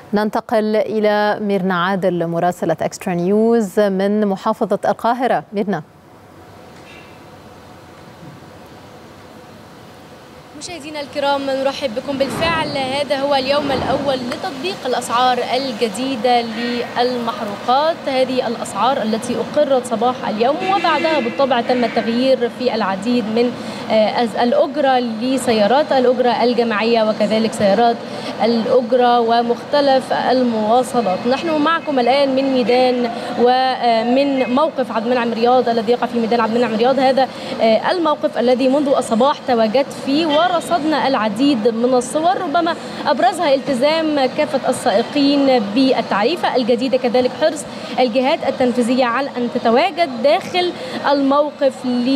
ننتقل إلى ميرنا عادل مراسلة إكسترا نيوز من محافظة القاهرة. ميرنا. مشاهدينا الكرام، نرحب بكم. بالفعل هذا هو اليوم الأول لتطبيق الأسعار الجديدة للمحروقات. هذه الأسعار التي أقرت صباح اليوم، وبعدها بالطبع تم التغيير في العديد من الأجرة لسيارات الأجرة الجماعية وكذلك سيارات الأجرة ومختلف المواصلات. نحن معكم الآن من ميدان ومن موقف عبد المنعم رياض الذي يقع في ميدان عبد المنعم رياض. هذا الموقف الذي منذ الصباح تواجدت فيه ورصدنا العديد من الصور، ربما أبرزها التزام كافة السائقين بالتعريفة الجديدة، كذلك حرص الجهات التنفيذية على أن تتواجد داخل الموقف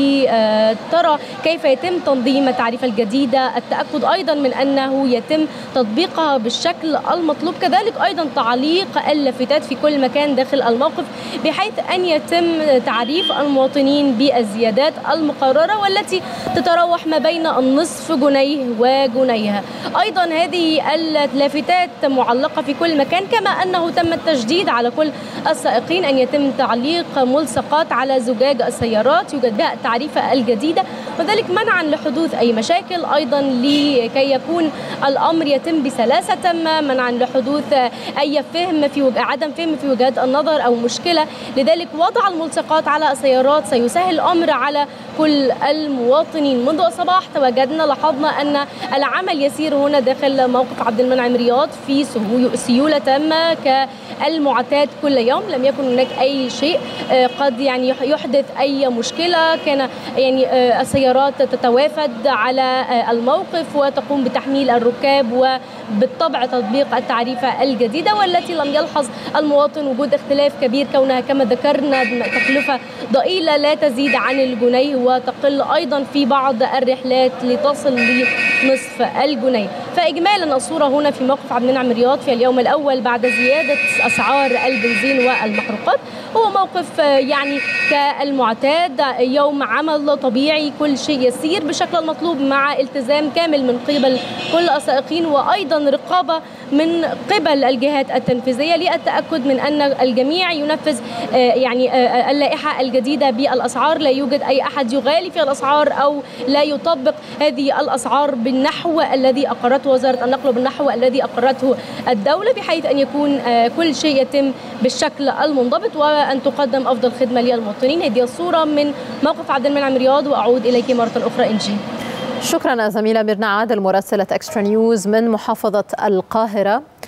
لترى كيف يتم تنظيم التعريفة الجديدة، التأكد أيضا من أنه يتم تطبيقها بالشكل المطلوب، كذلك أيضا تعليق اللافتات في كل مكان داخل الموقف بحيث أن يتم تعريف المواطنين بالزيادات المقررة والتي تتراوح ما بين النصف جنيه وجنيه. أيضا هذه اللافتات معلقة في كل مكان، كما أنه تم التشديد على كل السائقين أن يتم تعليق ملصقات على زجاج السيارات يوجد بها التعريفة الجديدة، وذلك منعا لحدوث أي مشاكل، أيضا لكي يكون الأمر يتم بسلاسة تامة، منعا لحدوث أي عدم فهم في وجهات النظر أو مشكلة. لذلك وضع الملصقات على السيارات سيسهل الأمر على كل المواطنين. منذ الصباح تواجدنا، لاحظنا أن العمل يسير هنا داخل موقف عبد المنعم رياض في سيولة تامة كالمعتاد كل يوم. لم يكن هناك أي شيء قد يحدث أي مشكلة. كان السيارات تتوافد على الموقف وتقوم بتحميل الركاب وبالطبع تطبيق التعريفة الجديدة، والتي لم يلحظ المواطن وجود اختلاف كبير، كونها كما ذكرنا تكلفة ضئيلة لا تزيد عن الجنيه، وتقل أيضا في بعض الرحلات لتصل لنصف الجنيه. فإجمالا الصورة هنا في موقف عبد المنعم رياض في اليوم الأول بعد زيادة أسعار البنزين والمحروقات هو موقف كالمعتاد، يوم عمل طبيعي، كل شيء يسير بالشكل المطلوب مع التزام كامل من قبل كل السائقين، وأيضا رقابة من قبل الجهات التنفيذية للتأكد من أن الجميع ينفذ اللائحة الجديدة بالأسعار. لا يوجد أي أحد يغالي في الأسعار أو لا يطبق هذه الأسعار بالنحو الذي أقرته وزارة النقل وبالنحو الذي أقرته الدولة، بحيث أن يكون كل شيء يتم بالشكل المنضبط وأن تقدم أفضل خدمة للمواطنين. هذه الصورة من موقف عبد المنعم رياض، وأعود إليك مرة أخرى إنجي. شكرا زميلة ميرنا عادل مراسلة إكسترا نيوز من محافظة القاهرة.